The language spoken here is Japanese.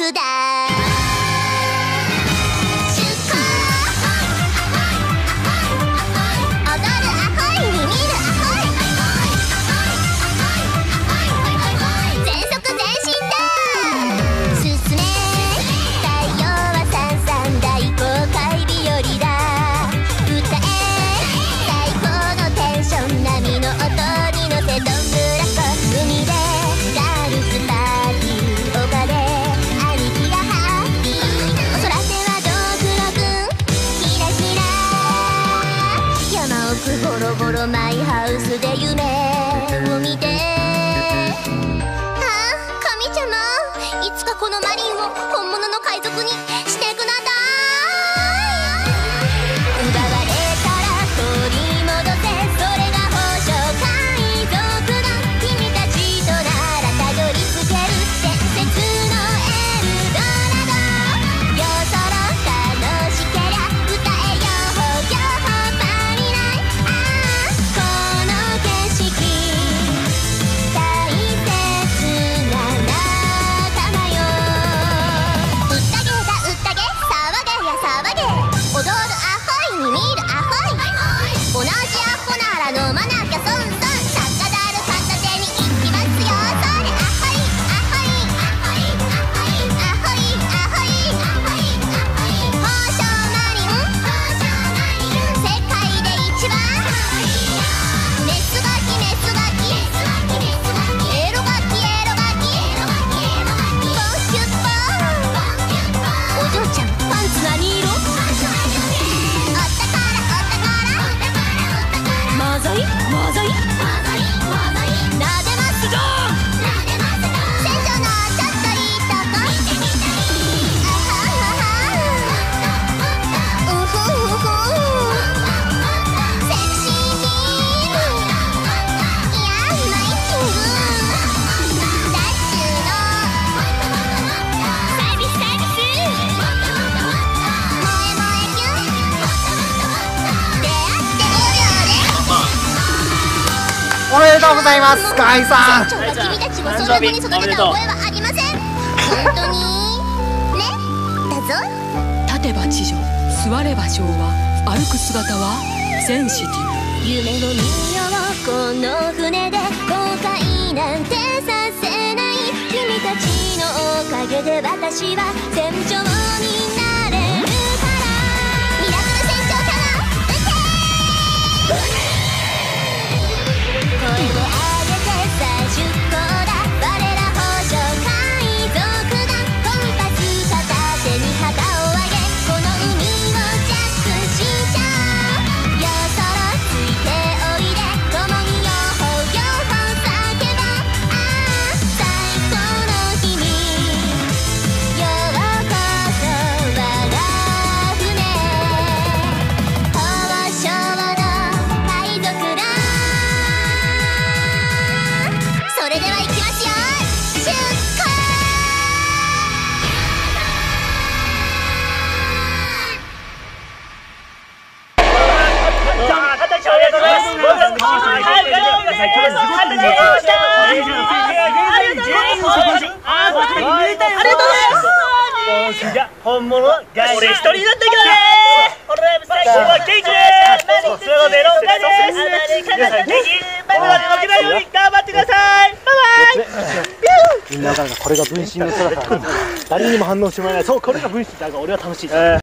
族だ。ボロボロマイハウスで夢を見て、ああ神ちゃま、いつかこのマリンを本物の海賊にしてください。奪われたら取り戻せ、それが宝生海賊だ。君たちとならたどり着ける伝説のエルドラド。よそろ楽しけりゃ歌えよほよおめでとうございます、河合さん。 君たちもそんな風に育てた覚えはありません。本当にね、だぞ。 立てば地上、座れば昭和、歩く姿はセンシティブ。 夢を見ようこの船で、後悔なんてさせない。君たちのおかげで私は船長になれるから。ミラクル船長から撃て。声を上げてさ出航だ。我ら宝生海賊だ。コンパス片手に旗を上げ、この海をジャックしちゃおう。よそろついておいで、共にヨッホヨッホ叫ぼう。ああ最高の日にようこそ我が船。宝生の海賊だ。それでは行きますよ、出航。 本物は俺一人になっていくよね。俺最高はケイジです。それはメロンです。皆さんケイジバイバイで負けないように頑張ってください。バイバイ。 みんなわかるか、これが分身の姿。誰にも反応してもらえない。そう、これが分身だから俺は楽しい。